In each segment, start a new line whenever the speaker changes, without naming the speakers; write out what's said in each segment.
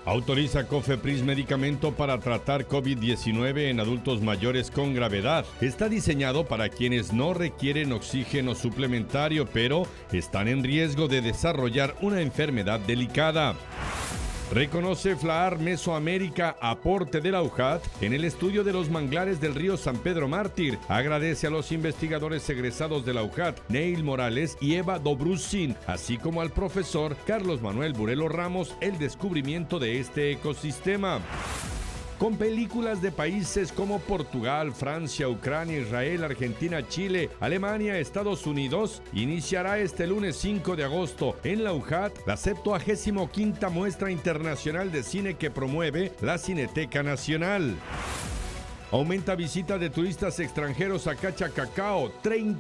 Autoriza COFEPRIS medicamento para tratar COVID-19 en adultos mayores con gravedad. Está diseñado para quienes no requieren oxígeno suplementario, pero están en riesgo de desarrollar una enfermedad delicada. Reconoce FLAAR Mesoamérica aporte de la UJAT en el estudio de los manglares del río San Pedro Mártir. Agradece a los investigadores egresados de la UJAT, Neil Morales y Eva Dobrusin, así como al profesor Carlos Manuel Burelo Ramos, el descubrimiento de este ecosistema. Con películas de países como Portugal, Francia, Ucrania, Israel, Argentina, Chile, Alemania, Estados Unidos, iniciará este lunes 5 de agosto en la UJAT la 75ª Muestra Internacional de Cine que promueve la Cineteca Nacional. Aumenta visita de turistas extranjeros a Cachacacao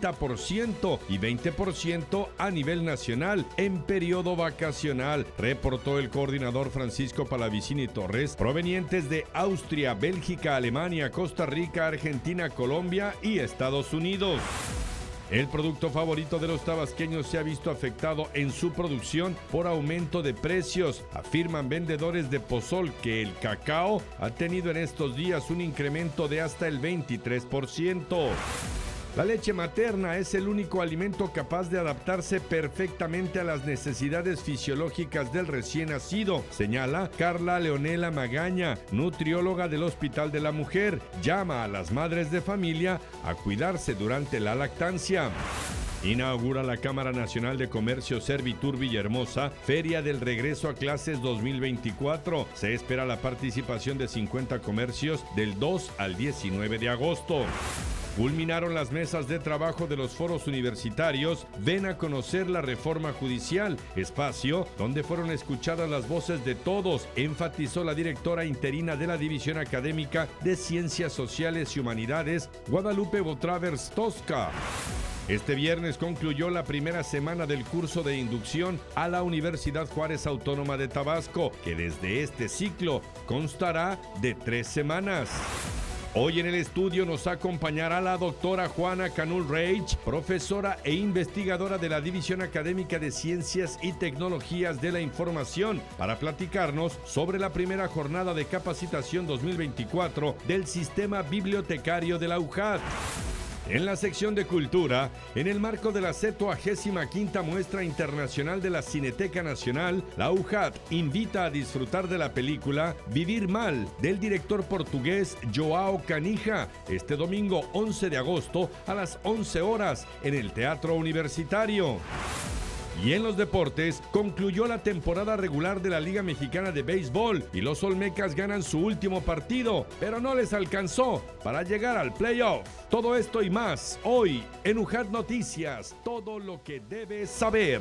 30% y 20% a nivel nacional en periodo vacacional, reportó el coordinador Francisco Palavicini Torres, provenientes de Austria, Bélgica, Alemania, Costa Rica, Argentina, Colombia y Estados Unidos. El producto favorito de los tabasqueños se ha visto afectado en su producción por aumento de precios. Afirman vendedores de pozol que el cacao ha tenido en estos días un incremento de hasta el 23%. La leche materna es el único alimento capaz de adaptarse perfectamente a las necesidades fisiológicas del recién nacido, señala Carla Leonela Magaña, nutrióloga del Hospital de la Mujer. Llama a las madres de familia a cuidarse durante la lactancia. Inaugura la Cámara Nacional de Comercio Servitur Villahermosa Feria del Regreso a Clases 2024. Se espera la participación de 50 comercios del 2 al 19 de agosto. Culminaron las mesas de trabajo de los foros universitarios. Ven a conocer la reforma judicial, espacio donde fueron escuchadas las voces de todos, enfatizó la directora interina de la División Académica de Ciencias Sociales y Humanidades, Guadalupe Botravers Tosca. Este viernes concluyó la primera semana del curso de inducción a la Universidad Juárez Autónoma de Tabasco, que desde este ciclo constará de 3 semanas. Hoy en el estudio nos acompañará la doctora Juana Canul Reich, profesora e investigadora de la División Académica de Ciencias y Tecnologías de la Información, para platicarnos sobre la primera jornada de capacitación 2024 del Sistema Bibliotecario de la UJAT. En la sección de Cultura, en el marco de la 75ª Muestra Internacional de la Cineteca Nacional, la UJAT invita a disfrutar de la película Vivir Mal, del director portugués Joao Canija, este domingo 11 de agosto a las 11 horas en el Teatro Universitario. Y en los deportes, concluyó la temporada regular de la Liga Mexicana de Béisbol y los Olmecas ganan su último partido, pero no les alcanzó para llegar al playoff. Todo esto y más, hoy en UJAT Noticias, todo lo que debes saber.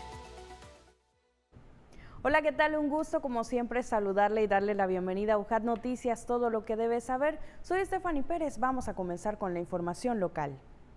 Hola, ¿qué tal? Un gusto como siempre saludarle y darle la bienvenida a UJAT Noticias, todo lo que debes saber. Soy Stephanie Pérez, vamos a comenzar con la información local.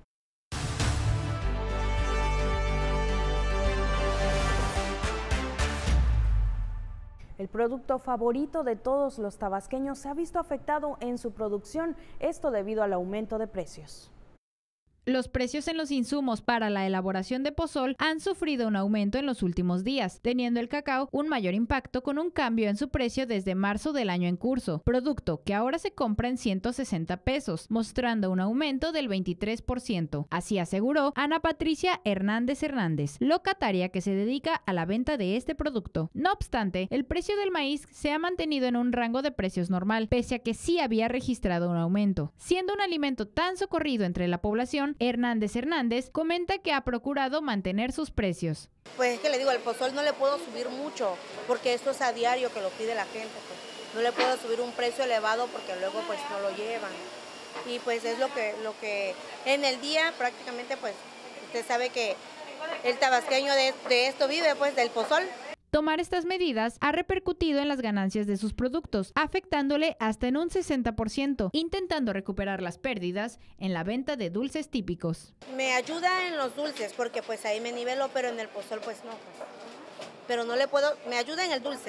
El producto favorito de todos los tabasqueños se ha visto afectado en su producción, esto debido al aumento de precios.
Los precios en los insumos para la elaboración de pozol han sufrido un aumento en los últimos días, teniendo el cacao un mayor impacto con un cambio en su precio desde marzo del año en curso, producto que ahora se compra en 160 pesos, mostrando un aumento del 23%. Así aseguró Ana Patricia Hernández Hernández, locataria que se dedica a la venta de este producto. No obstante, el precio del maíz se ha mantenido en un rango de precios normal, pese a que sí había registrado un aumento. Siendo un alimento tan socorrido entre la población, Hernández comenta que ha procurado mantener sus precios.
Pues es que le digo, el pozol no le puedo subir mucho, porque esto es a diario que lo pide la gente, pues. No le puedo subir un precio elevado porque luego pues no lo llevan. Y pues es lo que en el día prácticamente pues usted sabe que el tabasqueño de esto vive, pues del pozol.
Tomar estas medidas ha repercutido en las ganancias de sus productos, afectándole hasta en un 60%, intentando recuperar las pérdidas en la venta de dulces típicos.
Me ayuda en los dulces porque pues ahí me nivelo, pero en el pozol pues no. Pero no le puedo, me ayuda en el dulce,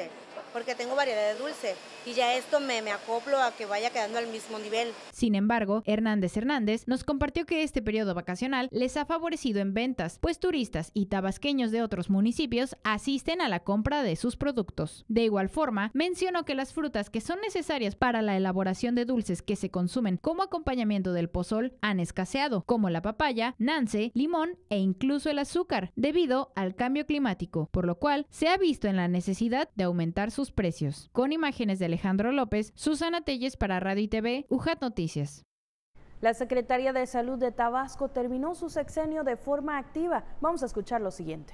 porque tengo variedad de dulce y ya esto me acoplo a que vaya quedando al mismo nivel.
Sin embargo, Hernández nos compartió que este periodo vacacional les ha favorecido en ventas, pues turistas y tabasqueños de otros municipios asisten a la compra de sus productos. De igual forma, mencionó que las frutas que son necesarias para la elaboración de dulces que se consumen como acompañamiento del pozol han escaseado, como la papaya, nance, limón e incluso el azúcar, debido al cambio climático, por lo cual se ha visto en la necesidad de aumentar sus precios. Con imágenes de Alejandro López, Susana Telles para Radio y TV, UJAT Noticias.
La Secretaría de Salud de Tabasco terminó su sexenio de forma activa. Vamos a escuchar lo siguiente.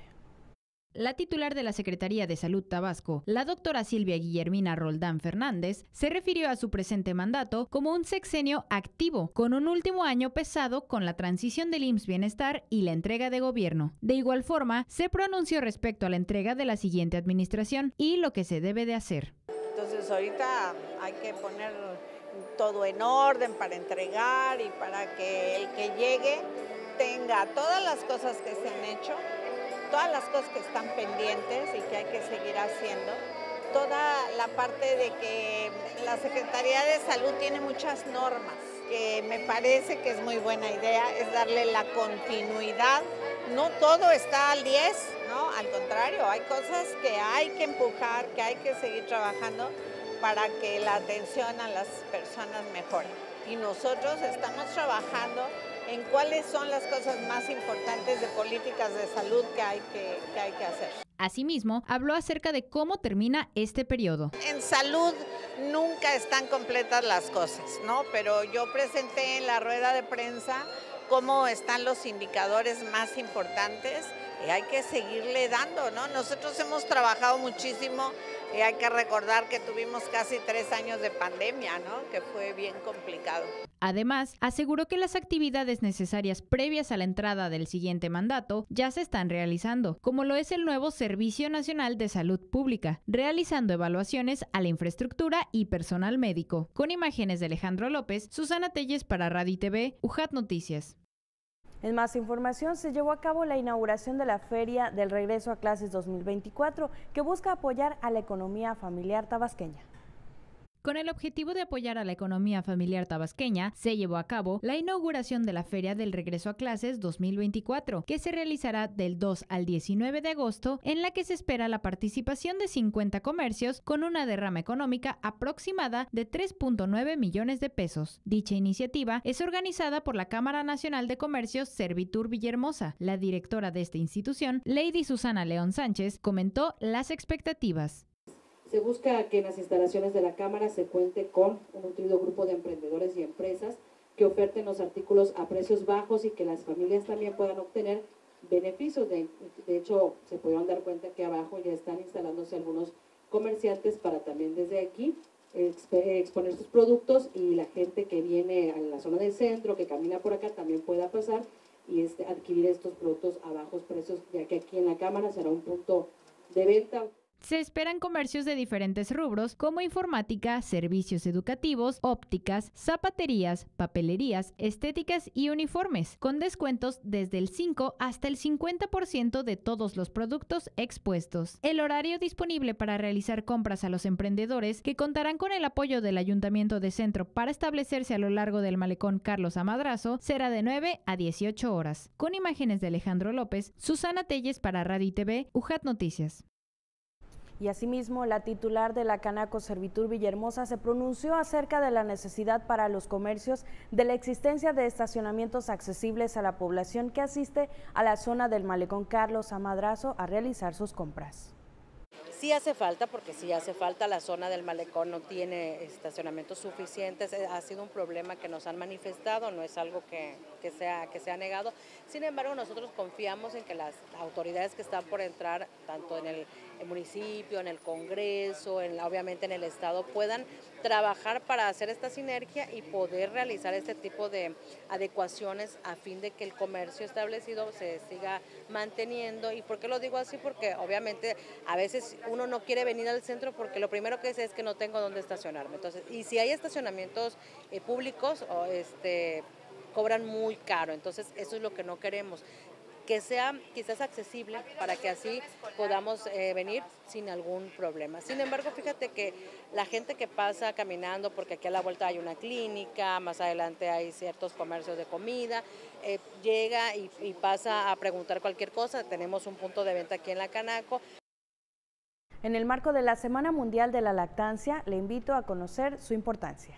La titular de la Secretaría de Salud Tabasco, la doctora Silvia Guillermina Roldán Fernández, se refirió a su presente mandato como un sexenio activo, con un último año pesado con la transición del IMSS Bienestar y la entrega de gobierno. De igual forma, se pronunció respecto a la entrega de la siguiente administración y lo que se debe de hacer.
Entonces ahorita hay que poner todo en orden para entregar y para que el que llegue tenga todas las cosas que se han hecho, todas las cosas que están pendientes y que hay que seguir haciendo. Toda la parte de que la Secretaría de Salud tiene muchas normas, que me parece que es muy buena idea, es darle la continuidad. No todo está al 10, ¿no? Al contrario, hay cosas que hay que empujar, que hay que seguir trabajando para que la atención a las personas mejore. Y nosotros estamos trabajando en cuáles son las cosas más importantes de políticas de salud que hay que hacer.
Asimismo, habló acerca de cómo termina este periodo.
En salud nunca están completas las cosas, ¿no? Pero yo presenté en la rueda de prensa cómo están los indicadores más importantes y hay que seguirle dando, ¿no? Nosotros hemos trabajado muchísimo y hay que recordar que tuvimos casi 3 años de pandemia, ¿no? Que fue bien complicado.
Además, aseguró que las actividades necesarias previas a la entrada del siguiente mandato ya se están realizando, como lo es el nuevo Servicio Nacional de Salud Pública, realizando evaluaciones a la infraestructura y personal médico. Con imágenes de Alejandro López, Susana Telles para Radio y TV, UJAT Noticias.
En más información, se llevó a cabo la inauguración de la Feria del Regreso a Clases 2024, que busca apoyar a la economía familiar tabasqueña.
Con el objetivo de apoyar a la economía familiar tabasqueña, se llevó a cabo la inauguración de la Feria del Regreso a Clases 2024, que se realizará del 2 al 19 de agosto, en la que se espera la participación de 50 comercios con una derrama económica aproximada de 3.9 millones de pesos. Dicha iniciativa es organizada por la Cámara Nacional de Comercios Servitur Villahermosa. La directora de esta institución, Lady Susana León Sánchez, comentó las expectativas.
Se busca que en las instalaciones de la Cámara se cuente con un nutrido grupo de emprendedores y empresas que oferten los artículos a precios bajos y que las familias también puedan obtener beneficios. De hecho, se pudieron dar cuenta que abajo ya están instalándose algunos comerciantes para también desde aquí exponer sus productos y la gente que viene a la zona del centro, que camina por acá, también pueda pasar y adquirir estos productos a bajos precios, ya que aquí en la Cámara será un punto de venta.
Se esperan comercios de diferentes rubros como informática, servicios educativos, ópticas, zapaterías, papelerías, estéticas y uniformes, con descuentos desde el 5 hasta el 50% de todos los productos expuestos. El horario disponible para realizar compras a los emprendedores, que contarán con el apoyo del Ayuntamiento de Centro para establecerse a lo largo del malecón Carlos A. Madrazo, será de 9 a 18 horas. Con imágenes de Alejandro López, Susana Telles para Radio y TV, UJAT Noticias.
Y asimismo, la titular de la Canaco Servitur Villahermosa se pronunció acerca de la necesidad para los comercios de la existencia de estacionamientos accesibles a la población que asiste a la zona del malecón Carlos A. Madrazo a realizar sus compras.
Sí hace falta, porque sí hace falta, la zona del malecón no tiene estacionamientos suficientes, ha sido un problema que nos han manifestado, no es algo que sea negado. Sin embargo, nosotros confiamos en que las autoridades que están por entrar, tanto en el municipio, en el Congreso, obviamente en el Estado, puedan trabajar para hacer esta sinergia y poder realizar este tipo de adecuaciones a fin de que el comercio establecido se siga manteniendo. ¿Y por qué lo digo así? Porque obviamente a veces uno no quiere venir al centro porque lo primero que dice es que no tengo dónde estacionarme. Entonces, y si hay estacionamientos públicos, cobran muy caro, entonces eso es lo que no queremos. que sea quizás accesible para que así podamos venir sin algún problema. Sin embargo, fíjate que la gente que pasa caminando, porque aquí a la vuelta hay una clínica, más adelante hay ciertos comercios de comida, llega y pasa a preguntar cualquier cosa. Tenemos un punto de venta aquí en la Canaco.
En el marco de la Semana Mundial de la Lactancia, le invito a conocer su importancia.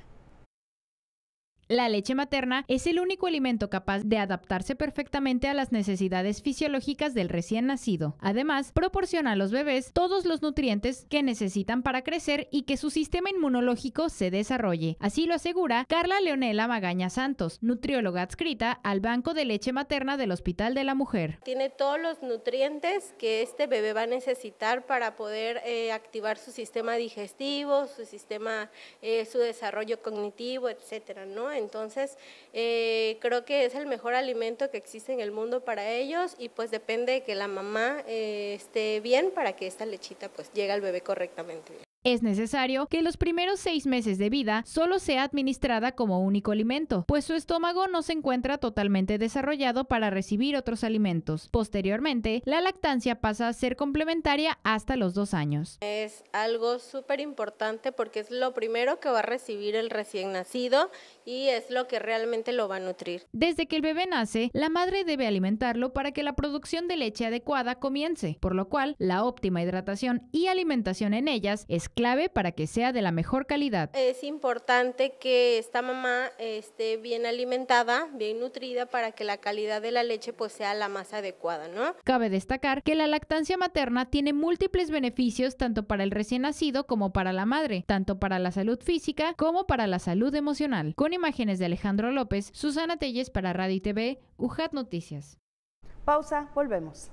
La leche materna es el único alimento capaz de adaptarse perfectamente a las necesidades fisiológicas del recién nacido. Además, proporciona a los bebés todos los nutrientes que necesitan para crecer y que su sistema inmunológico se desarrolle. Así lo asegura Carla Leonela Magaña Santos, nutrióloga adscrita al Banco de Leche Materna del Hospital de la Mujer.
Tiene todos los nutrientes que este bebé va a necesitar para poder activar su sistema digestivo, su sistema, su desarrollo cognitivo, etcétera, ¿no? Entonces, creo que es el mejor alimento que existe en el mundo para ellos y pues depende de que la mamá esté bien para que esta lechita pues llegue al bebé correctamente.
Es necesario que los primeros 6 meses de vida solo sea administrada como único alimento, pues su estómago no se encuentra totalmente desarrollado para recibir otros alimentos. Posteriormente, la lactancia pasa a ser complementaria hasta los 2 años.
Es algo súper importante porque es lo primero que va a recibir el recién nacido y es lo que realmente lo va a nutrir.
Desde que el bebé nace, la madre debe alimentarlo para que la producción de leche adecuada comience, por lo cual la óptima hidratación y alimentación en ellas es clave para que sea de la mejor calidad.
Es importante que esta mamá esté bien alimentada, bien nutrida para que la calidad de la leche pues sea la más adecuada, ¿no?
Cabe destacar que la lactancia materna tiene múltiples beneficios tanto para el recién nacido como para la madre, tanto para la salud física como para la salud emocional. Con imágenes de Alejandro López, Susana Telles para Radio y TV, UJAT Noticias.
Pausa, volvemos.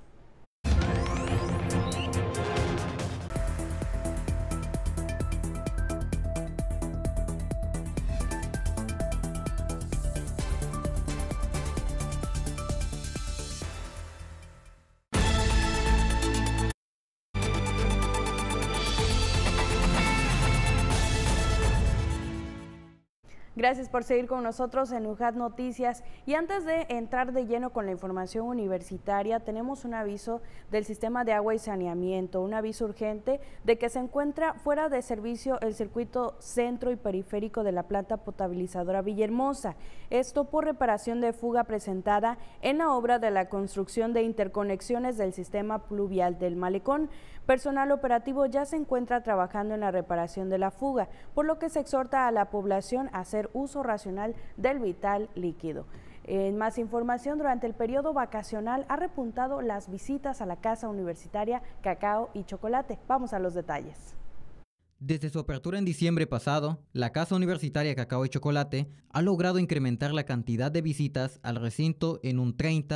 Gracias por seguir con nosotros en UJAT Noticias. Y antes de entrar de lleno con la información universitaria, tenemos un aviso del Sistema de Agua y Saneamiento, un aviso urgente de que se encuentra fuera de servicio el circuito centro y periférico de la planta potabilizadora Villahermosa. Esto por reparación de fuga presentada en la obra de la construcción de interconexiones del sistema pluvial del Malecón. Personal operativo ya se encuentra trabajando en la reparación de la fuga, por lo que se exhorta a la población a hacer uso racional del vital líquido. En más información, durante el periodo vacacional ha repuntado las visitas a la Casa Universitaria Cacao y Chocolate. Vamos a los detalles.
Desde su apertura en diciembre pasado, la Casa Universitaria Cacao y Chocolate ha logrado incrementar la cantidad de visitas al recinto en un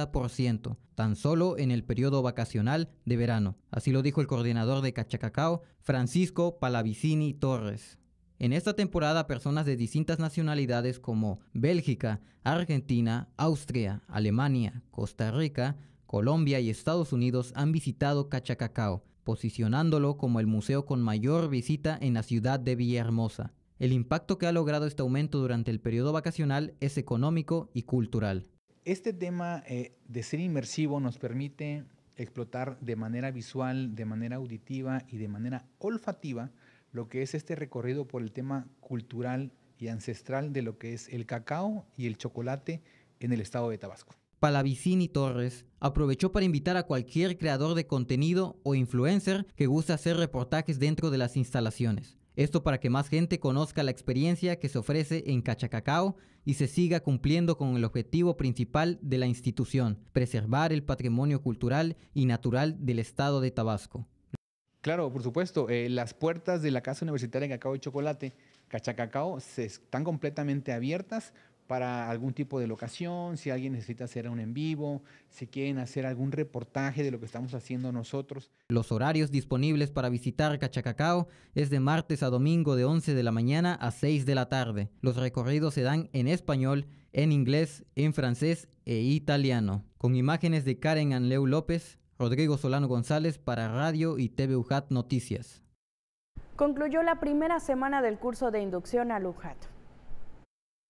30%, tan solo en el periodo vacacional de verano. Así lo dijo el coordinador de Cachacacao, Francisco Palavicini Torres. En esta temporada, personas de distintas nacionalidades como Bélgica, Argentina, Austria, Alemania, Costa Rica, Colombia y Estados Unidos han visitado Cachacacao, posicionándolo como el museo con mayor visita en la ciudad de Villahermosa. El impacto que ha logrado este aumento durante el periodo vacacional es económico y cultural.
Este tema de ser inmersivo nos permite explotar de manera visual, de manera auditiva y de manera olfativa lo que es este recorrido por el tema cultural y ancestral de lo que es el cacao y el chocolate en el estado de Tabasco.
Palavicini Torres aprovechó para invitar a cualquier creador de contenido o influencer que guste hacer reportajes dentro de las instalaciones. Esto para que más gente conozca la experiencia que se ofrece en Cachacacao y se siga cumpliendo con el objetivo principal de la institución, preservar el patrimonio cultural y natural del estado de Tabasco.
Claro, por supuesto, las puertas de la Casa Universitaria de Cacao y Chocolate, Cachacacao, están completamente abiertas para algún tipo de locación, si alguien necesita hacer un en vivo, si quieren hacer algún reportaje de lo que estamos haciendo nosotros.
Los horarios disponibles para visitar Cachacacao es de martes a domingo de 11 de la mañana a 6 de la tarde. Los recorridos se dan en español, en inglés, en francés e italiano. Con imágenes de Karen Anleu López, Rodrigo Solano González para Radio y TV UJAT Noticias.
Concluyó la primera semana del curso de inducción al UJAT.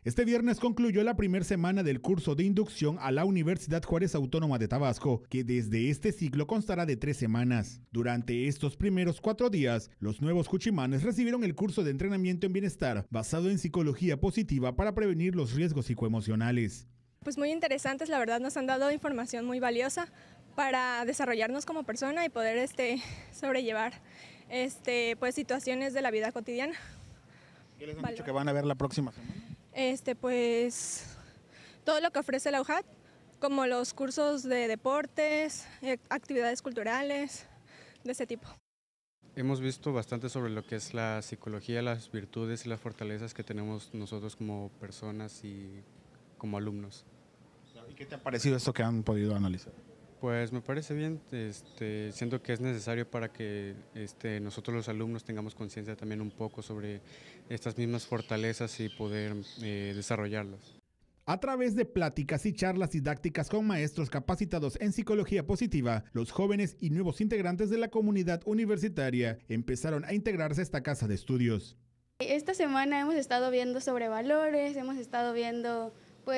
Este viernes concluyó la primera semana del curso de inducción a la Universidad Juárez Autónoma de Tabasco, que desde este ciclo constará de 3 semanas. Durante estos primeros 4 días, los nuevos juchimanes recibieron el curso de entrenamiento en bienestar basado en psicología positiva para prevenir los riesgos psicoemocionales.
Pues muy interesantes, la verdad nos han dado información muy valiosa para desarrollarnos como persona y poder sobrellevar pues situaciones de la vida cotidiana.
¿Qué les han dicho que van a ver la próxima semana?
Pues todo lo que ofrece la UJAT, como los cursos de deportes, actividades culturales, de ese tipo.
Hemos visto bastante sobre lo que es la psicología, las virtudes y las fortalezas que tenemos nosotros como personas y como alumnos.
¿Y qué te ha parecido esto que han podido analizar?
Pues me parece bien, siento que es necesario para que nosotros los alumnos tengamos conciencia también un poco sobre estas mismas fortalezas y poder desarrollarlas.
A través de pláticas y charlas didácticas con maestros capacitados en psicología positiva, los jóvenes y nuevos integrantes de la comunidad universitaria empezaron a integrarse a esta casa de estudios.
Esta semana hemos estado viendo sobre valores, hemos estado viendo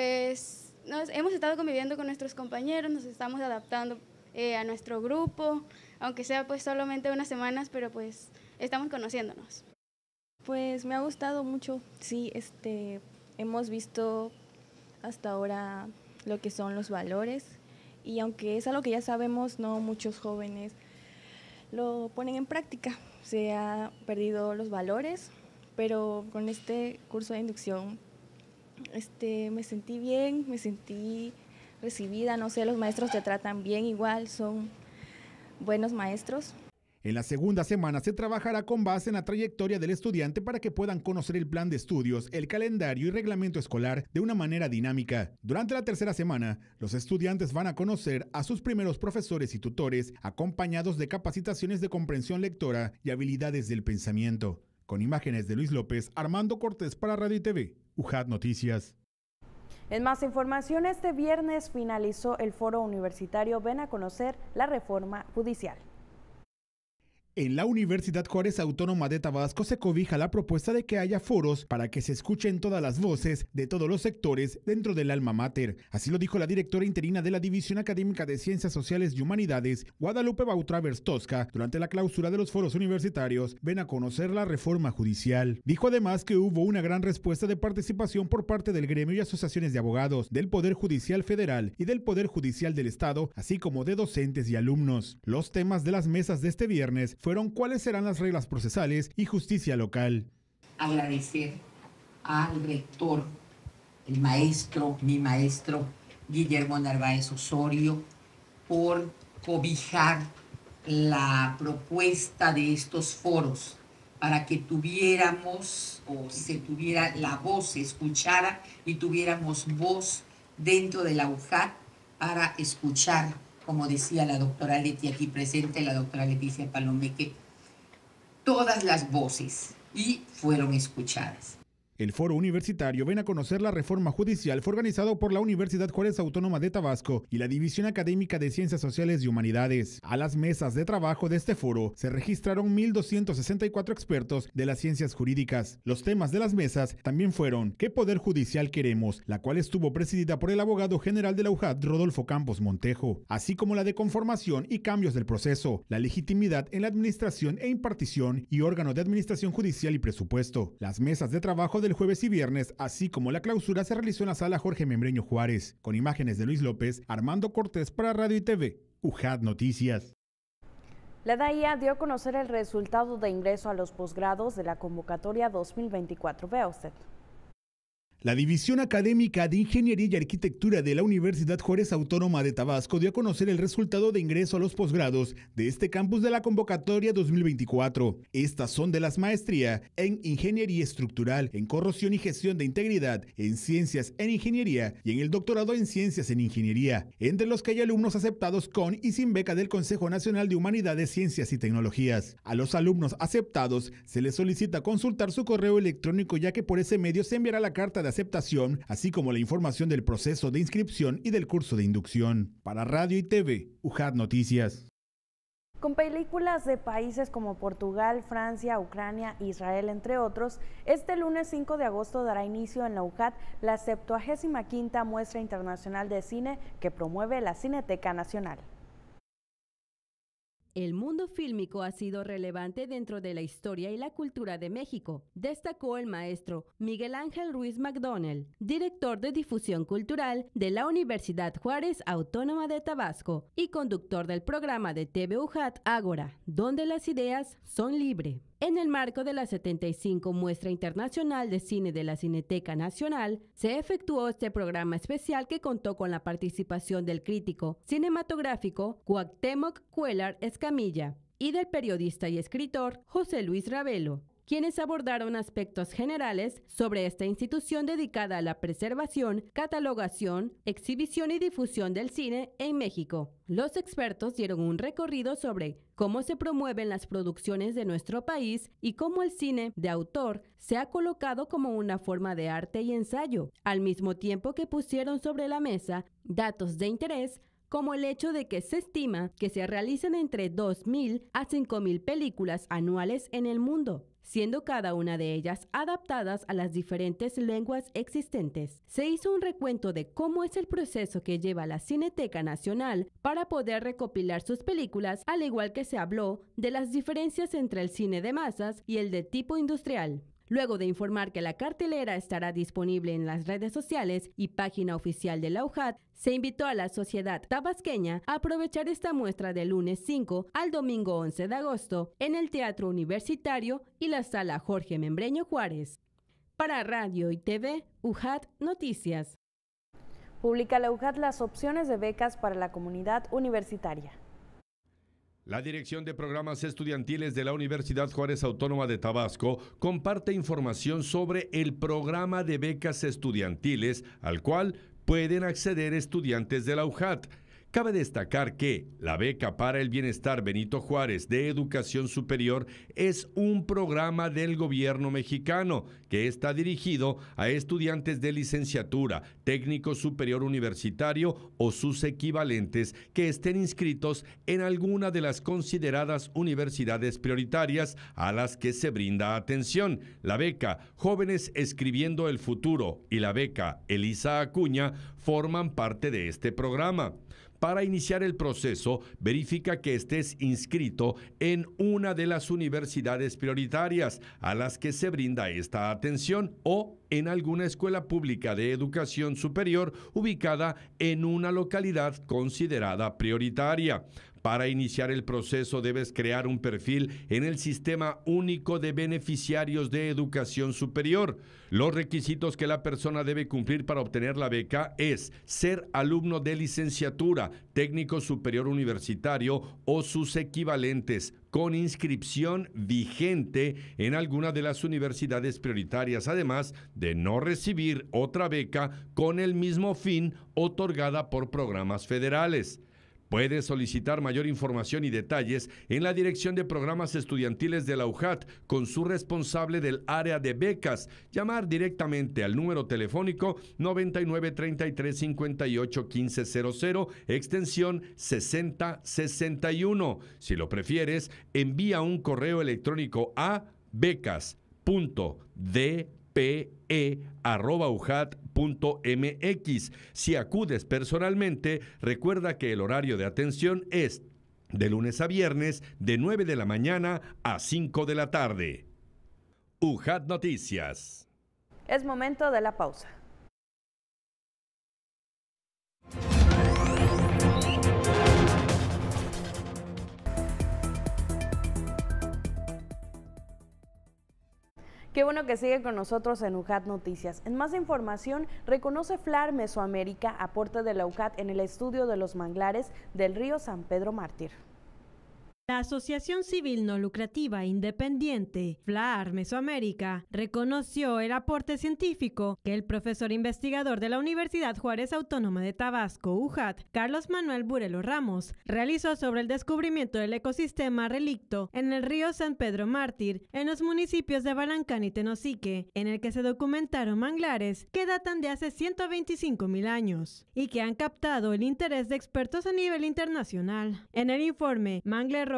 hemos estado conviviendo con nuestros compañeros, nos estamos adaptando a nuestro grupo, aunque sea pues solamente unas semanas, pero pues estamos conociéndonos.
Pues me ha gustado mucho, sí, hemos visto hasta ahora lo que son los valores y aunque es algo que ya sabemos, no muchos jóvenes lo ponen en práctica. Se han perdido los valores, pero con este curso de inducción me sentí bien, me sentí recibida, no sé, los maestros te tratan bien igual, son buenos maestros.
En la segunda semana se trabajará con base en la trayectoria del estudiante para que puedan conocer el plan de estudios, el calendario y reglamento escolar de una manera dinámica. Durante la tercera semana, los estudiantes van a conocer a sus primeros profesores y tutores, acompañados de capacitaciones de comprensión lectora y habilidades del pensamiento. Con imágenes de Luis López, Armando Cortés para Radio y TV, UJAT Noticias.
En más información, este viernes finalizó el foro universitario Ven a conocer la reforma judicial.
En la Universidad Juárez Autónoma de Tabasco se cobija la propuesta de que haya foros para que se escuchen todas las voces de todos los sectores dentro del alma mater. Así lo dijo la directora interina de la División Académica de Ciencias Sociales y Humanidades, Guadalupe Bautravers Tosca, durante la clausura de los foros universitarios Ven a conocer la reforma judicial. Dijo además que hubo una gran respuesta de participación por parte del gremio y asociaciones de abogados, del Poder Judicial Federal y del Poder Judicial del Estado, así como de docentes y alumnos. Los temas de las mesas de este viernes fueron cuáles serán las reglas procesales y justicia local.
Agradecer al rector, mi maestro Guillermo Narváez Osorio, por cobijar la propuesta de estos foros para que tuviéramos o se tuviera la voz, se escuchara y tuviéramos voz dentro de la UJAT para escuchar, como decía la doctora Leti aquí presente, la doctora Leticia Palomeque, todas las voces y fueron escuchadas.
El foro universitario Ven a conocer la reforma judicial fue organizado por la Universidad Juárez Autónoma de Tabasco y la División Académica de Ciencias Sociales y Humanidades. A las mesas de trabajo de este foro se registraron 1,264 expertos de las ciencias jurídicas. Los temas de las mesas también fueron ¿qué poder judicial queremos?, la cual estuvo presidida por el abogado general de la UJAT, Rodolfo Campos Montejo, así como la de conformación y cambios del proceso, la legitimidad en la administración e impartición y órgano de administración judicial y presupuesto. Las mesas de trabajo del jueves y viernes, así como la clausura, se realizó en la sala Jorge Membreño Juárez. Con imágenes de Luis López, Armando Cortés para Radio y TV, UJAT Noticias.
La DAIA dio a conocer el resultado de ingreso a los posgrados de la convocatoria 2024. Vea usted.
La División Académica de Ingeniería y Arquitectura de la Universidad Juárez Autónoma de Tabasco dio a conocer el resultado de ingreso a los posgrados de este campus de la convocatoria 2024. Estas son de las maestría en Ingeniería Estructural, en Corrosión y Gestión de Integridad, en Ciencias en Ingeniería y en el doctorado en Ciencias en Ingeniería, entre los que hay alumnos aceptados con y sin beca del Consejo Nacional de Humanidades, Ciencias y Tecnologías. A los alumnos aceptados se les solicita consultar su correo electrónico, ya que por ese medio se enviará la carta de aceptación, así como la información del proceso de inscripción y del curso de inducción. Para Radio y TV, UJAT Noticias.
Con películas de países como Portugal, Francia, Ucrania, Israel, entre otros, este lunes 5 de agosto dará inicio en la UJAT la 75ª Muestra Internacional de Cine que promueve la Cineteca Nacional.
El mundo fílmico ha sido relevante dentro de la historia y la cultura de México, destacó el maestro Miguel Ángel Ruiz McDonnell, director de difusión cultural de la Universidad Juárez Autónoma de Tabasco y conductor del programa de TV UJAT Ágora, donde las ideas son libres. En el marco de la 75 Muestra Internacional de Cine de la Cineteca Nacional, se efectuó este programa especial que contó con la participación del crítico cinematográfico Cuauhtémoc Cuéllar Escamilla y del periodista y escritor José Luis Ravelo, quienes abordaron aspectos generales sobre esta institución dedicada a la preservación, catalogación, exhibición y difusión del cine en México. Los expertos dieron un recorrido sobre cómo se promueven las producciones de nuestro país y cómo el cine de autor se ha colocado como una forma de arte y ensayo, al mismo tiempo que pusieron sobre la mesa datos de interés como el hecho de que se estima que se realizan entre 2.000 a 5.000 películas anuales en el mundo, siendo cada una de ellas adaptadas a las diferentes lenguas existentes. Se hizo un recuento de cómo es el proceso que lleva la Cineteca Nacional para poder recopilar sus películas, al igual que se habló de las diferencias entre el cine de masas y el de tipo industrial. Luego de informar que la cartelera estará disponible en las redes sociales y página oficial de la UJAT, se invitó a la sociedad tabasqueña a aprovechar esta muestra del lunes 5 al domingo 11 de agosto en el Teatro Universitario y la Sala Jorge Membreño Juárez. Para Radio y TV, UJAT Noticias.
Publica la UJAT las opciones de becas para la comunidad universitaria.
La Dirección de Programas Estudiantiles de la Universidad Juárez Autónoma de Tabasco comparte información sobre el programa de becas estudiantiles al cual pueden acceder estudiantes de la UJAT. Cabe destacar que la Beca para el Bienestar Benito Juárez de Educación Superior es un programa del gobierno mexicano que está dirigido a estudiantes de licenciatura, técnico superior universitario o sus equivalentes que estén inscritos en alguna de las consideradas universidades prioritarias a las que se brinda atención. La beca Jóvenes Escribiendo el Futuro y la beca Elisa Acuña forman parte de este programa. Para iniciar el proceso, verifica que estés inscrito en una de las universidades prioritarias a las que se brinda esta atención o en alguna escuela pública de educación superior ubicada en una localidad considerada prioritaria. Para iniciar el proceso debes crear un perfil en el Sistema Único de Beneficiarios de Educación Superior. Los requisitos que la persona debe cumplir para obtener la beca es ser alumno de licenciatura, técnico superior universitario o sus equivalentes, con inscripción vigente en alguna de las universidades prioritarias, además de no recibir otra beca con el mismo fin otorgada por programas federales. Puedes solicitar mayor información y detalles en la Dirección de Programas Estudiantiles de la UJAT con su responsable del área de becas. Llamar directamente al número telefónico 99 33 58 1500, extensión 6061. Si lo prefieres, envía un correo electrónico a becas.dpe@ujat.mx. Si acudes personalmente, recuerda que el horario de atención es de lunes a viernes de 9 de la mañana a 5 de la tarde. UJAT Noticias.
Es momento de la pausa. Qué bueno que sigue con nosotros en UJAT Noticias. En más información, reconoce FLAR Mesoamérica aporte de la UJAT en el estudio de los manglares del río San Pedro Mártir.
La Asociación Civil No Lucrativa Independiente, FLAR Mesoamérica, reconoció el aporte científico que el profesor investigador de la Universidad Juárez Autónoma de Tabasco, UJAT, Carlos Manuel Burelo Ramos, realizó sobre el descubrimiento del ecosistema relicto en el río San Pedro Mártir, en los municipios de Balancán y Tenosique, en el que se documentaron manglares que datan de hace 125.000 años y que han captado el interés de expertos a nivel internacional. En el informe, Mangler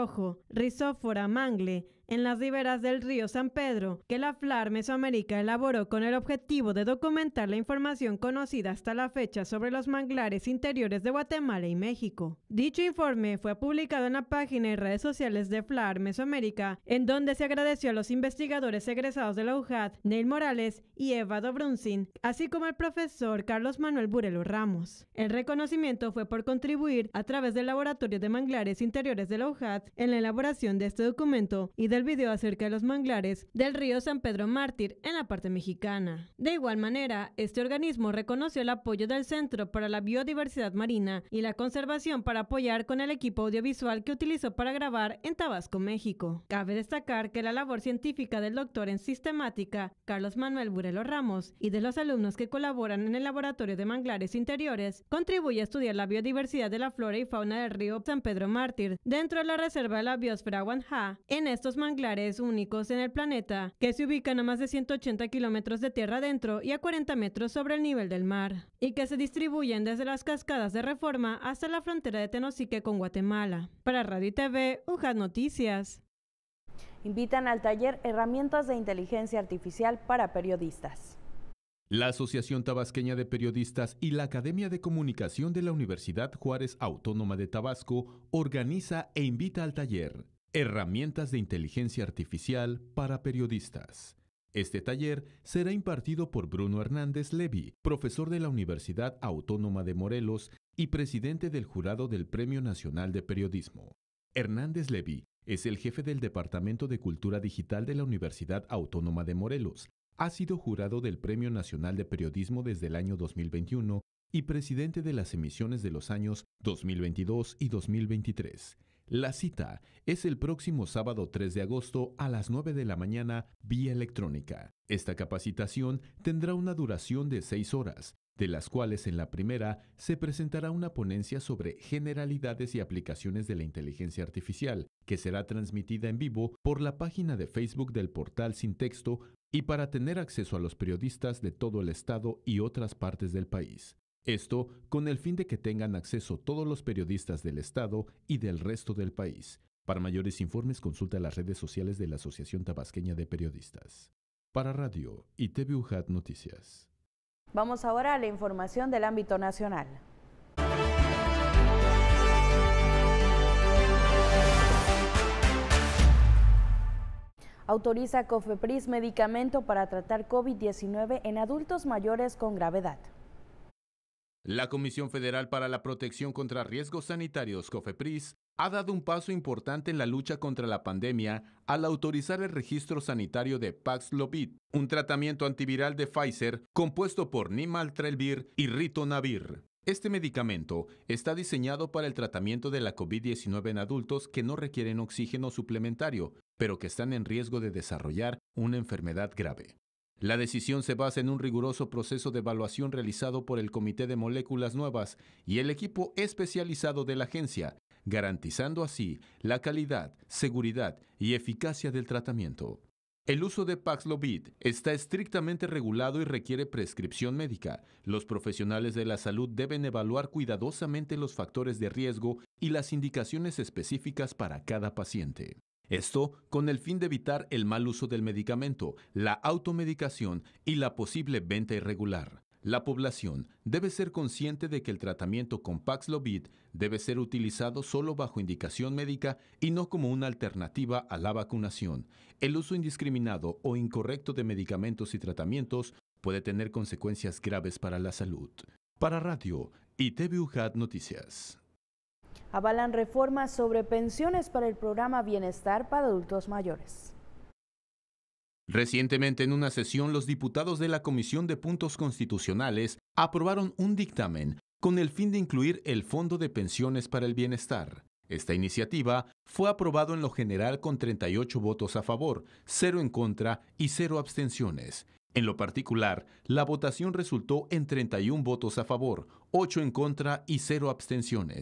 rojo, Rhizophyra mangle, en las riberas del río San Pedro, que la FLAR Mesoamérica elaboró con el objetivo de documentar la información conocida hasta la fecha sobre los manglares interiores de Guatemala y México. Dicho informe fue publicado en la página y redes sociales de FLAR Mesoamérica, en donde se agradeció a los investigadores egresados de la UJAT, Neil Morales y Eva Dobrunzin, así como al profesor Carlos Manuel Burelo Ramos. El reconocimiento fue por contribuir a través del Laboratorio de Manglares Interiores de la UJAT en la elaboración de este documento y del video acerca de los manglares del río San Pedro Mártir en la parte mexicana. De igual manera, este organismo reconoció el apoyo del Centro para la Biodiversidad Marina y la Conservación para apoyar con el equipo audiovisual que utilizó para grabar en Tabasco, México. Cabe destacar que la labor científica del doctor en sistemática, Carlos Manuel Burelo Ramos, y de los alumnos que colaboran en el Laboratorio de Manglares Interiores, contribuye a estudiar la biodiversidad de la flora y fauna del río San Pedro Mártir dentro de la Reserva de la Biosfera Wanhá. En estos manglares únicos en el planeta, que se ubican a más de 180 kilómetros de tierra adentro y a 40 metros sobre el nivel del mar, y que se distribuyen desde las cascadas de Reforma hasta la frontera de Tenosique con Guatemala. Para Radio y TV, UJAT Noticias.
Invitan al taller Herramientas de Inteligencia Artificial para Periodistas.
La Asociación Tabasqueña de Periodistas y la Academia de Comunicación de la Universidad Juárez Autónoma de Tabasco organiza e invita al taller Herramientas de Inteligencia Artificial para Periodistas. Este taller será impartido por Bruno Hernández Levy, profesor de la Universidad Autónoma de Morelos y presidente del jurado del Premio Nacional de Periodismo. Hernández Levy es el jefe del Departamento de Cultura Digital de la Universidad Autónoma de Morelos. Ha sido jurado del Premio Nacional de Periodismo desde el año 2021 y presidente de las emisiones de los años 2022 y 2023. La cita es el próximo sábado 3 de agosto a las 9 de la mañana vía electrónica. Esta capacitación tendrá una duración de 6 horas, de las cuales en la primera se presentará una ponencia sobre generalidades y aplicaciones de la inteligencia artificial, que será transmitida en vivo por la página de Facebook del portal Sin Texto y para tener acceso a los periodistas de todo el estado y otras partes del país. Esto con el fin de que tengan acceso todos los periodistas del estado y del resto del país. Para mayores informes consulta las redes sociales de la Asociación Tabasqueña de Periodistas. Para Radio y TV UJAT Noticias.
Vamos ahora a la información del ámbito nacional. Autoriza COFEPRIS medicamento para tratar COVID-19 en adultos mayores con gravedad.
La Comisión Federal para la Protección contra Riesgos Sanitarios, COFEPRIS, ha dado un paso importante en la lucha contra la pandemia al autorizar el registro sanitario de Paxlovid, un tratamiento antiviral de Pfizer compuesto por Nimaltrelvir y Ritonavir. Este medicamento está diseñado para el tratamiento de la COVID-19 en adultos que no requieren oxígeno suplementario, pero que están en riesgo de desarrollar una enfermedad grave. La decisión se basa en un riguroso proceso de evaluación realizado por el Comité de Moléculas Nuevas y el equipo especializado de la agencia, garantizando así la calidad, seguridad y eficacia del tratamiento. El uso de Paxlovid está estrictamente regulado y requiere prescripción médica. Los profesionales de la salud deben evaluar cuidadosamente los factores de riesgo y las indicaciones específicas para cada paciente. Esto con el fin de evitar el mal uso del medicamento, la automedicación y la posible venta irregular. La población debe ser consciente de que el tratamiento con Paxlovid debe ser utilizado solo bajo indicación médica y no como una alternativa a la vacunación. El uso indiscriminado o incorrecto de medicamentos y tratamientos puede tener consecuencias graves para la salud. Para Radio y TV UJAT Noticias.
Avalan reformas sobre pensiones para el programa Bienestar para Adultos Mayores.
Recientemente, en una sesión, los diputados de la Comisión de Puntos Constitucionales aprobaron un dictamen con el fin de incluir el Fondo de Pensiones para el Bienestar. Esta iniciativa fue aprobado en lo general con 38 votos a favor, 0 en contra y 0 abstenciones. En lo particular, la votación resultó en 31 votos a favor, 8 en contra y 0 abstenciones.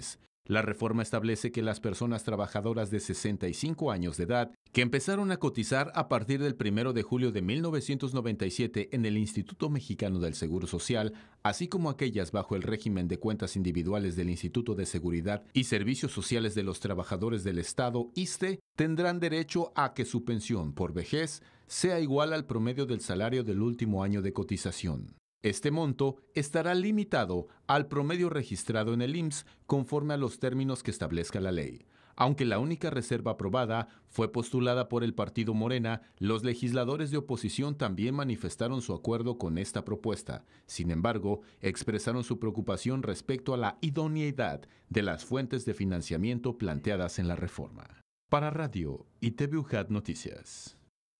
La reforma establece que las personas trabajadoras de 65 años de edad que empezaron a cotizar a partir del 1 de julio de 1997 en el Instituto Mexicano del Seguro Social, así como aquellas bajo el régimen de cuentas individuales del Instituto de Seguridad y Servicios Sociales de los Trabajadores del Estado, ISSSTE, tendrán derecho a que su pensión por vejez sea igual al promedio del salario del último año de cotización. Este monto estará limitado al promedio registrado en el IMSS conforme a los términos que establezca la ley. Aunque la única reserva aprobada fue postulada por el partido Morena, los legisladores de oposición también manifestaron su acuerdo con esta propuesta. Sin embargo, expresaron su preocupación respecto a la idoneidad de las fuentes de financiamiento planteadas en la reforma. Para Radio y TV UJAT Noticias.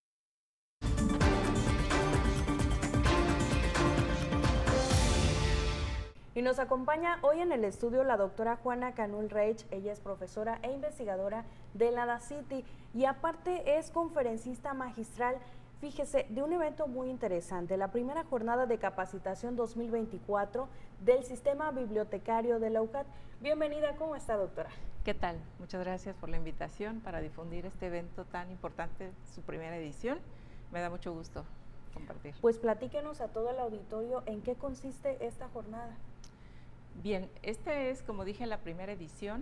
Y nos acompaña hoy en el estudio la doctora Juana Canul Reich. Ella es profesora e investigadora de la DACITI y aparte es conferencista magistral, fíjese, de un evento muy interesante, la primera jornada de capacitación 2024 del Sistema Bibliotecario de la UJAT. Bienvenida, ¿cómo está, doctora?
¿Qué tal? Muchas gracias por la invitación para difundir este evento tan importante, su primera edición. Me da mucho gusto compartir.
Pues platíquenos a todo el auditorio en qué consiste esta jornada.
Bien, esta es, como dije, la primera edición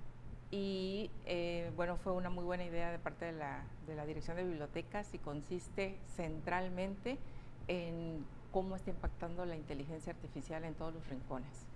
y bueno, fue una muy buena idea de parte de la Dirección de Bibliotecas y consiste centralmente en cómo está impactando la inteligencia artificial en todos los rincones.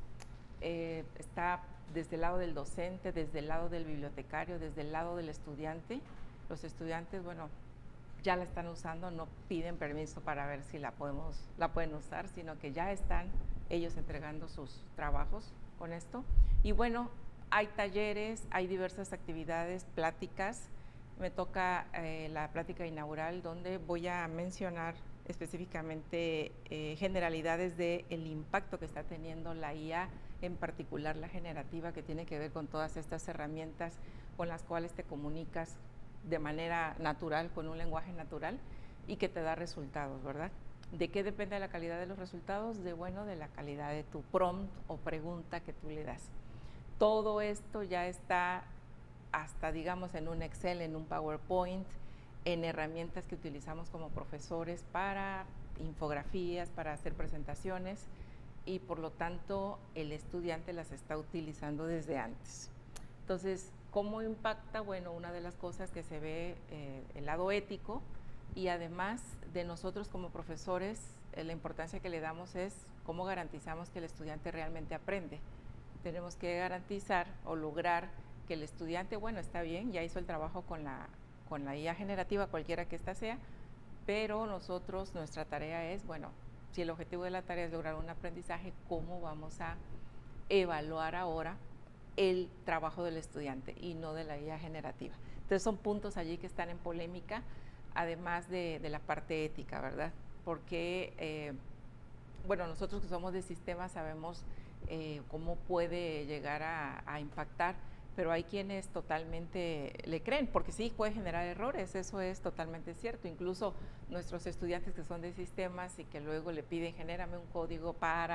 Está desde el lado del docente, desde el lado del bibliotecario, desde el lado del estudiante. Los estudiantes, bueno, ya la están usando, no piden permiso para ver si la pueden usar, sino que ya están ellos entregando sus trabajos con esto. Y bueno, hay talleres, hay diversas actividades, pláticas. Me toca la plática inaugural donde voy a mencionar específicamente generalidades del impacto que está teniendo la IA, en particular la generativa, que tiene que ver con todas estas herramientas con las cuales te comunicas de manera natural, con un lenguaje natural y que te da resultados, ¿verdad? ¿De qué depende la calidad de los resultados? De la calidad de tu prompt o pregunta que tú le das. Todo esto ya está hasta, digamos, en un Excel, en un PowerPoint, en herramientas que utilizamos como profesores para infografías, para hacer presentaciones y por lo tanto el estudiante las está utilizando desde antes. Entonces, ¿cómo impacta? Bueno, una de las cosas que se ve el lado ético y además de nosotros como profesores, la importancia que le damos es cómo garantizamos que el estudiante realmente aprende. Tenemos que garantizar o lograr que el estudiante, bueno, está bien, ya hizo el trabajo con la IA generativa, cualquiera que ésta sea, pero nosotros, nuestra tarea es, bueno, si el objetivo de la tarea es lograr un aprendizaje, ¿cómo vamos a evaluar ahora el trabajo del estudiante y no de la IA generativa? Entonces son puntos allí que están en polémica, además de la parte ética, ¿verdad? Porque, bueno, nosotros que somos de sistemas sabemos cómo puede llegar a impactar, pero hay quienes totalmente le creen, porque sí puede generar errores, eso es totalmente cierto. Incluso nuestros estudiantes que son de sistemas y que luego le piden, genérame un código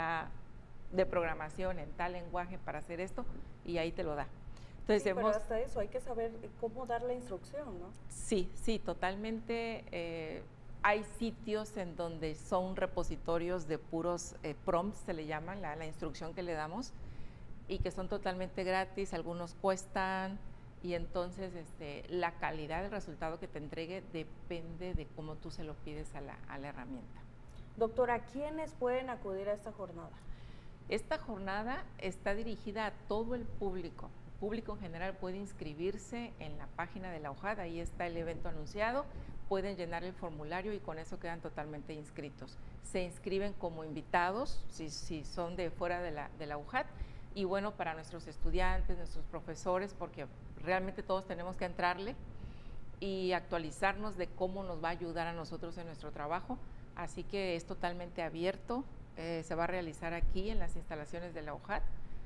de programación en tal lenguaje para hacer esto, y ahí te lo da. Entonces,
sí, pero hasta eso hay que saber cómo dar la instrucción, ¿no?
Sí, sí, totalmente. Hay sitios en donde son repositorios de puros prompts, se le llaman, la instrucción que le damos, y que son totalmente gratis, algunos cuestan, y entonces la calidad del resultado que te entregue depende de cómo tú se lo pides a la herramienta.
Doctora, ¿quiénes pueden acudir a esta jornada?
Esta jornada está dirigida a todo el público. El público en general puede inscribirse en la página de la UJAT, ahí está el evento anunciado, pueden llenar el formulario y con eso quedan totalmente inscritos. Se inscriben como invitados, si son de fuera de la UJAT, y bueno, para nuestros estudiantes, nuestros profesores, porque realmente todos tenemos que entrarle y actualizarnos de cómo nos va a ayudar a nosotros en nuestro trabajo, así que es totalmente abierto, se va a realizar aquí en las instalaciones de la UJAT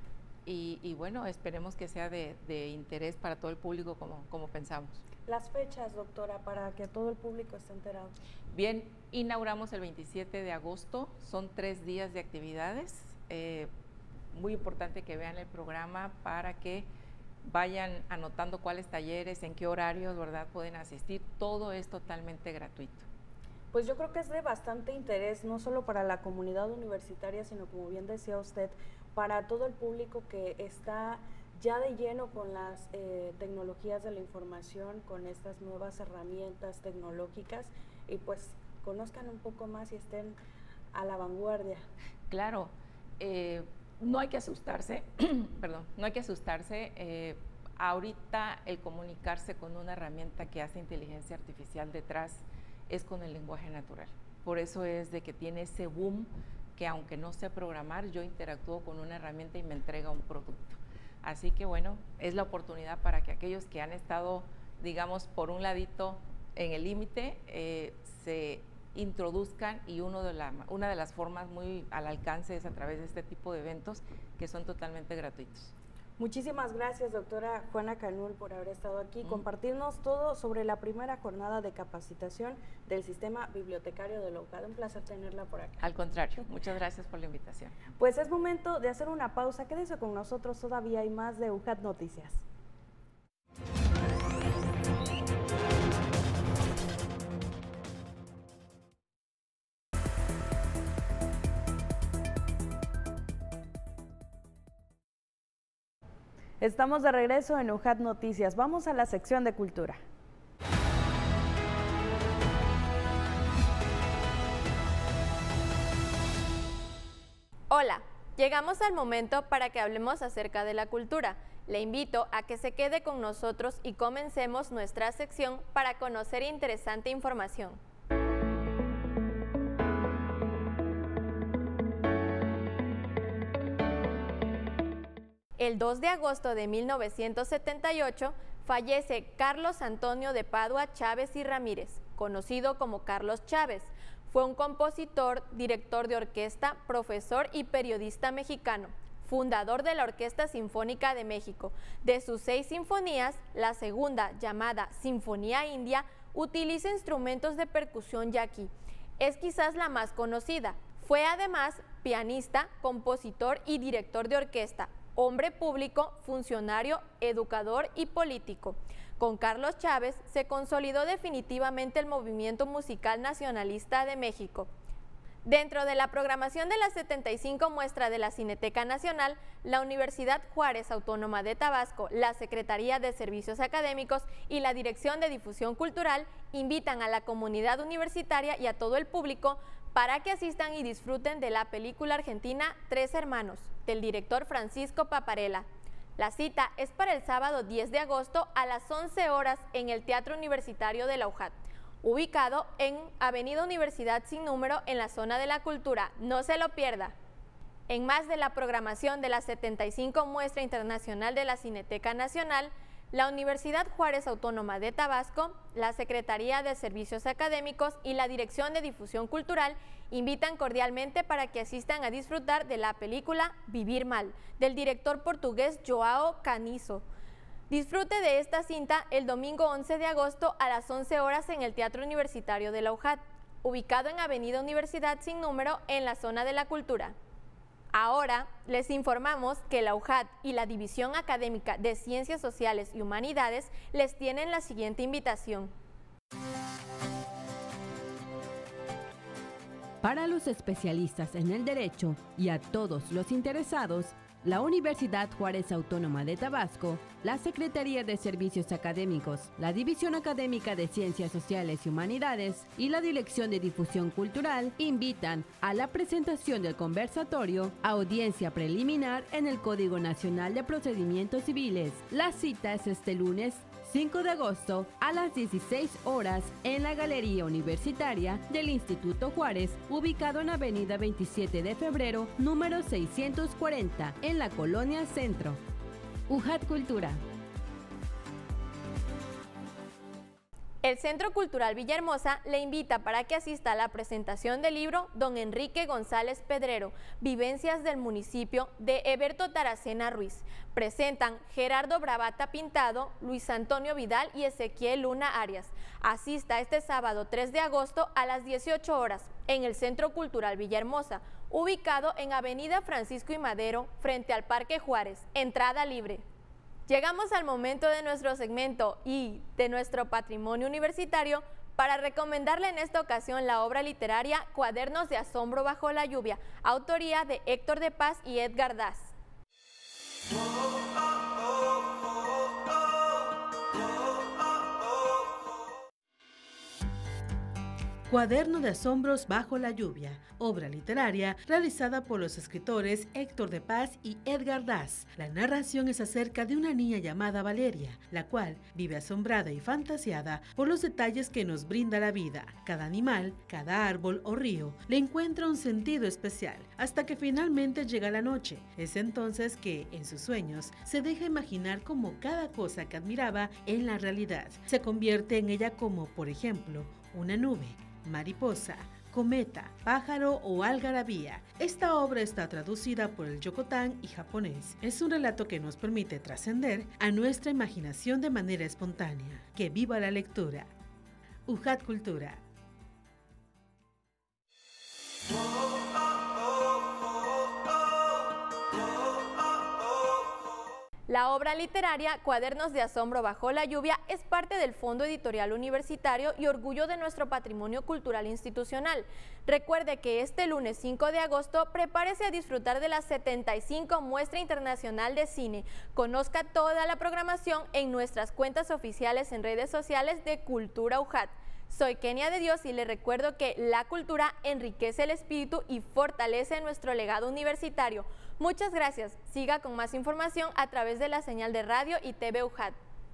y bueno, esperemos que sea de interés para todo el público como pensamos.
Las fechas, doctora, para que todo el público esté enterado.
Bien, inauguramos el 27 de agosto, son 3 días de actividades, muy importante que vean el programa para que vayan anotando cuáles talleres, en qué horarios, ¿verdad?, pueden asistir. Todo es totalmente gratuito.
Pues yo creo que es de bastante interés, no solo para la comunidad universitaria, sino, como bien decía usted, para todo el público que está ya de lleno con las tecnologías de la información, con estas nuevas herramientas tecnológicas, y pues conozcan un poco más y estén a la vanguardia.
Claro, no hay que asustarse, perdón, no hay que asustarse. Ahorita el comunicarse con una herramienta que hace inteligencia artificial detrás es con el lenguaje natural. Por eso es de que tiene ese boom que, aunque no sé programar, yo interactúo con una herramienta y me entrega un producto. Así que bueno, es la oportunidad para que aquellos que han estado, digamos, por un ladito en el límite, se introduzcan, y una de las formas muy al alcance es a través de este tipo de eventos que son totalmente gratuitos.
Muchísimas gracias, doctora Juana Canul, por haber estado aquí, compartirnos todo sobre la primera jornada de capacitación del sistema bibliotecario de la UJAT. Un placer tenerla por acá.
Al contrario, muchas gracias por la invitación.
Pues es momento de hacer una pausa. Quédese con nosotros, todavía hay más de UJAT Noticias. Estamos de regreso en UJAT Noticias. Vamos a la sección de cultura.
Hola, llegamos al momento para que hablemos acerca de la cultura. Le invito a que se quede con nosotros y comencemos nuestra sección para conocer interesante información. El 2 de agosto de 1978 fallece Carlos Antonio de Padua Chávez y Ramírez, conocido como Carlos Chávez. Fue un compositor, director de orquesta, profesor y periodista mexicano, fundador de la Orquesta Sinfónica de México. De sus 6 sinfonías, la segunda, llamada Sinfonía India, utiliza instrumentos de percusión yaqui. Es quizás la más conocida. Fue además pianista, compositor y director de orquesta, hombre público, funcionario, educador y político. Con Carlos Chávez se consolidó definitivamente el movimiento musical nacionalista de México. Dentro de la programación de la 75 muestra de la Cineteca Nacional, la Universidad Juárez Autónoma de Tabasco, la Secretaría de Servicios Académicos y la Dirección de Difusión Cultural invitan a la comunidad universitaria y a todo el público para que asistan y disfruten de la película argentina Tres Hermanos, del director Francisco Paparella. La cita es para el sábado 10 de agosto a las 11 horas en el Teatro Universitario de la UJAT, ubicado en Avenida Universidad sin número en la zona de la cultura. No se lo pierda. En más de la programación de la 75 Muestra Internacional de la Cineteca Nacional, la Universidad Juárez Autónoma de Tabasco, la Secretaría de Servicios Académicos y la Dirección de Difusión Cultural invitan cordialmente para que asistan a disfrutar de la película Vivir Mal, del director portugués Joao Canizo. Disfrute de esta cinta el domingo 11 de agosto a las 11 horas en el Teatro Universitario de la UJAT, ubicado en Avenida Universidad sin número en la zona de la cultura. Ahora les informamos que la UJAT y la División Académica de Ciencias Sociales y Humanidades les tienen la siguiente invitación.
Para los especialistas en el derecho y a todos los interesados, la Universidad Juárez Autónoma de Tabasco, la Secretaría de Servicios Académicos, la División Académica de Ciencias Sociales y Humanidades y la Dirección de Difusión Cultural invitan a la presentación del conversatorio Audiencia Preliminar en el Código Nacional de Procedimientos Civiles. La cita es este lunes 5 de agosto a las 16 horas en la Galería Universitaria del Instituto Juárez, ubicado en Avenida 27 de Febrero, número 640, en la Colonia Centro. UJAT Cultura.
El Centro Cultural Villahermosa le invita para que asista a la presentación del libro Don Enrique González Pedrero, Vivencias del Municipio, de Eberto Taracena Ruiz. Presentan Gerardo Bravata Pintado, Luis Antonio Vidal y Ezequiel Luna Arias. Asista este sábado 3 de agosto a las 18 horas en el Centro Cultural Villahermosa, ubicado en Avenida Francisco y Madero, frente al Parque Juárez. Entrada libre. Llegamos al momento de nuestro segmento y de nuestro patrimonio universitario para recomendarle en esta ocasión la obra literaria Cuadernos de asombro bajo la lluvia, autoría de Héctor de Paz y Edgar Daz.
Cuaderno de asombros bajo la lluvia, obra literaria realizada por los escritores Héctor de Paz y Edgar Daz. La narración es acerca de una niña llamada Valeria, la cual vive asombrada y fantasiada por los detalles que nos brinda la vida. Cada animal, cada árbol o río le encuentra un sentido especial, hasta que finalmente llega la noche. Es entonces que, en sus sueños, se deja imaginar cómo cada cosa que admiraba en la realidad se convierte en ella, como, por ejemplo, una nube, mariposa, cometa, pájaro o algarabía. Esta obra está traducida por el Yokotán y japonés. Es un relato que nos permite trascender a nuestra imaginación de manera espontánea. ¡Que viva la lectura! UJAT Cultura.
La obra literaria Cuadernos de asombro bajo la lluvia es parte del Fondo Editorial Universitario y orgullo de nuestro patrimonio cultural institucional. Recuerde que este lunes 5 de agosto prepárese a disfrutar de la 75 Muestra Internacional de Cine. Conozca toda la programación en nuestras cuentas oficiales en redes sociales de Cultura UJAT. Soy Kenia de Dios y le recuerdo que la cultura enriquece el espíritu y fortalece nuestro legado universitario. Muchas gracias. Siga con más información a través de la señal de radio y TV UJAT.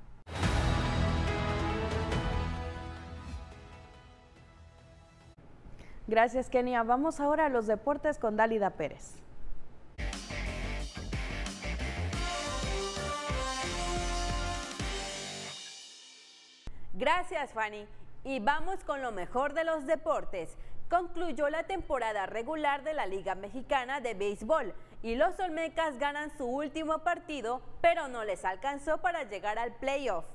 Gracias, Kenia. Vamos ahora a los deportes con Dálida Pérez.
Gracias, Fanny. Y vamos con lo mejor de los deportes. Concluyó la temporada regular de la Liga Mexicana de Béisbol y los Olmecas ganan su último partido, pero no les alcanzó para llegar al playoff.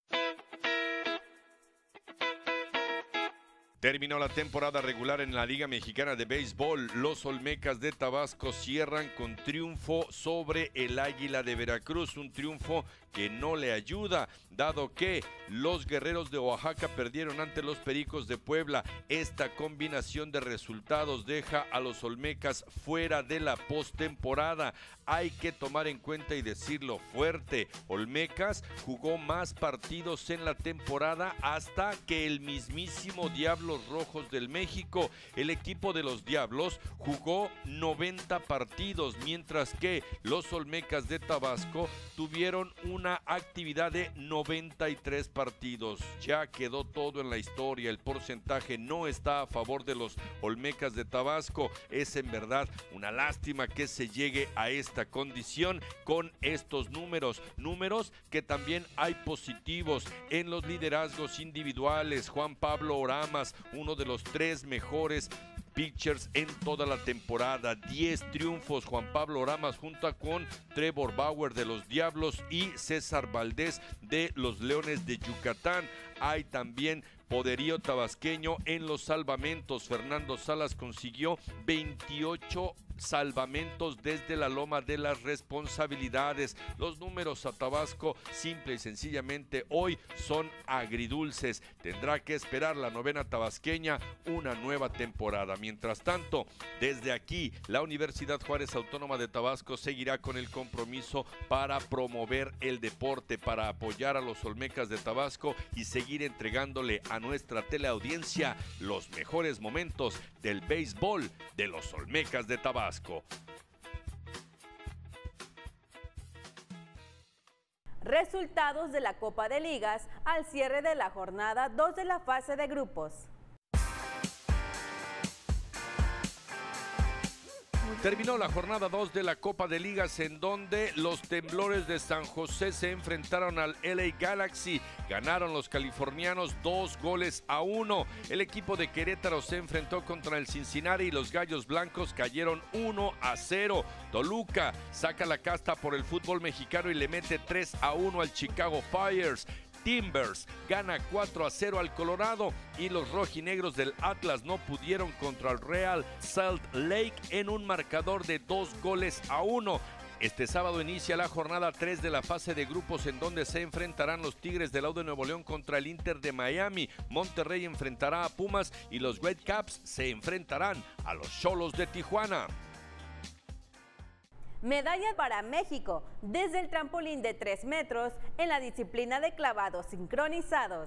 Terminó la temporada regular en la Liga Mexicana de Béisbol. Los Olmecas de Tabasco cierran con triunfo sobre el Águila de Veracruz, un triunfo que no le ayuda, dado que los Guerreros de Oaxaca perdieron ante los Pericos de Puebla. Esta combinación de resultados deja a los Olmecas fuera de la postemporada. Hay que tomar en cuenta y decirlo fuerte, Olmecas jugó más partidos en la temporada hasta que el mismísimo Diablos Rojos del México. El equipo de los Diablos jugó 90 partidos, mientras que los Olmecas de Tabasco tuvieron una actividad de 93 partidos. Ya quedó todo en la historia. El porcentaje no está a favor de los Olmecas de Tabasco. Es en verdad una lástima que se llegue a esta condición con estos números que también hay positivos en los liderazgos individuales. Juan Pablo Oramas, uno de los 3 mejores pitchers en toda la temporada, 10 triunfos. Juan Pablo Oramas junto con Trevor Bauer de los Diablos y César Valdés de los Leones de Yucatán. Hay también poderío tabasqueño en los salvamentos. Fernando Salas consiguió 28 salvamentos desde la loma de las responsabilidades. Los números a Tabasco simple y sencillamente hoy son agridulces. Tendrá que esperar la novena tabasqueña una nueva temporada. Mientras tanto, desde aquí la Universidad Juárez Autónoma de Tabasco seguirá con el compromiso para promover el deporte, para apoyar a los Olmecas de Tabasco y seguir entregándole a nuestra teleaudiencia los mejores momentos del béisbol de los Olmecas de Tabasco.
Resultados de la Copa de Ligas al cierre de la jornada 2 de la fase de grupos.
Terminó la jornada 2 de la Copa de Ligas, en donde los Temblores de San José se enfrentaron al LA Galaxy. Ganaron los californianos 2-1. El equipo de Querétaro se enfrentó contra el Cincinnati y los Gallos Blancos cayeron 1-0. Toluca saca la casta por el fútbol mexicano y le mete 3-1 al Chicago Fires. Timbers gana 4-0 al Colorado y los rojinegros del Atlas no pudieron contra el Real Salt Lake en un marcador de 2-1.
Este sábado inicia la jornada 3 de la fase de grupos en donde se enfrentarán los Tigres del Lau de Nuevo León contra el Inter de Miami, Monterrey enfrentará a Pumas y los Whitecaps se enfrentarán a los Xolos de Tijuana.
Medalla para México desde el trampolín de 3 metros en la disciplina de clavados sincronizados.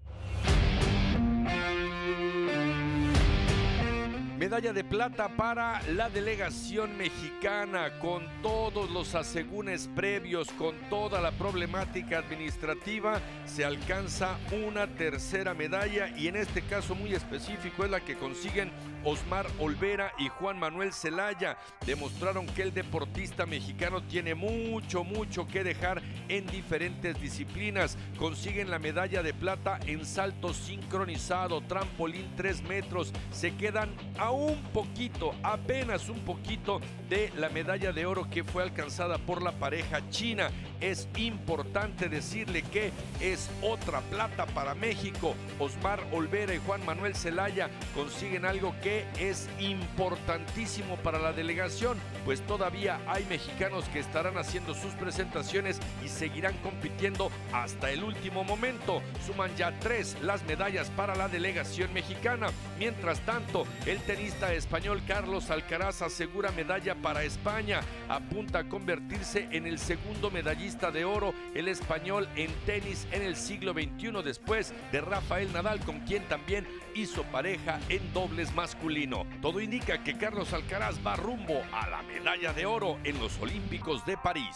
Medalla de plata para la delegación mexicana, con todos los asegúnes previos, con toda la problemática administrativa, se alcanza una tercera medalla y en este caso muy específico es la que consiguen Osmar Olvera y Juan Manuel Zelaya. Demostraron que el deportista mexicano tiene mucho que dejar en diferentes disciplinas. Consiguen la medalla de plata en salto sincronizado, trampolín 3 metros, se quedan a un poquito, apenas un poquito de la medalla de oro que fue alcanzada por la pareja china. Es importante decirle que es otra plata para México. Osmar Olvera y Juan Manuel Zelaya consiguen algo que es importantísimo para la delegación, pues todavía hay mexicanos que estarán haciendo sus presentaciones y seguirán compitiendo hasta el último momento. Suman ya 3 las medallas para la delegación mexicana. Mientras tanto, el tenista español Carlos Alcaraz asegura medalla para España. Apunta a convertirse en el segundo medallista de oro, el español en tenis en el siglo XXI, después de Rafael Nadal, con quien también hizo pareja en dobles masculino. Todo indica que Carlos Alcaraz va rumbo a la medalla de oro en los Olímpicos de París.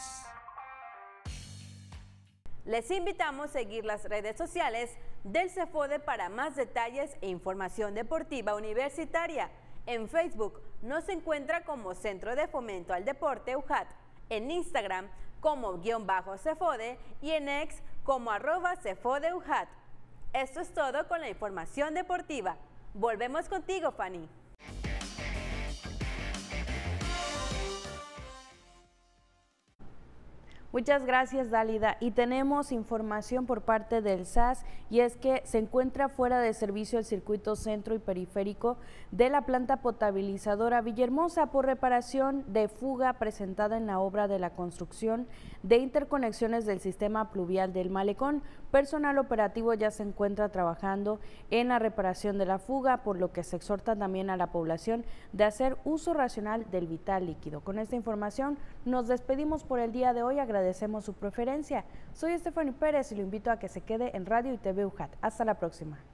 Les invitamos a seguir las redes sociales del CEFODE para más detalles e información deportiva universitaria. En Facebook nos encuentra como Centro de Fomento al Deporte UJAT, en Instagram como _CEFODE y en X como @CEFODEUJAT. Esto es todo con la información deportiva. Volvemos contigo, Fanny.
Muchas gracias, Dálida. Y tenemos información por parte del SAS, y es que se encuentra fuera de servicio el circuito centro y periférico de la planta potabilizadora Villahermosa por reparación de fuga presentada en la obra de la construcción de interconexiones del sistema pluvial del Malecón. Personal operativo ya se encuentra trabajando en la reparación de la fuga, por lo que se exhorta también a la población de hacer uso racional del vital líquido. Con esta información nos despedimos por el día de hoy. Agradecemos su preferencia. Soy Estefany Pérez y lo invito a que se quede en Radio y TV UJAT. Hasta la próxima.